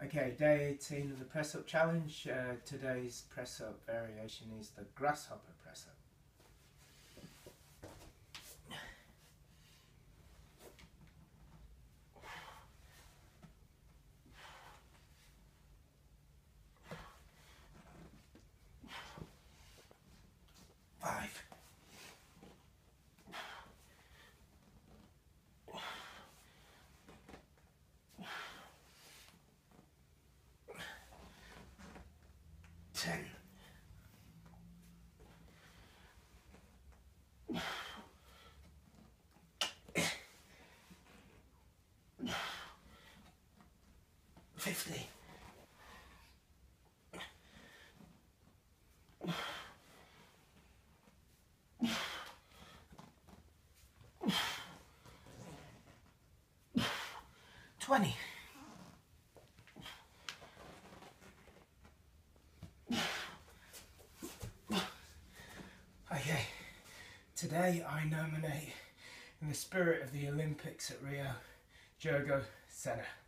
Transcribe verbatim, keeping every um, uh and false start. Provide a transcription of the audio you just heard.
Okay, day eighteen of the press up challenge. Uh, today's press up variation is the Grasshopper Press Up. Five. Ten. Fifty. Twenty. Okay, today I nominate, in the spirit of the Olympics at Rio, Diogo Senna.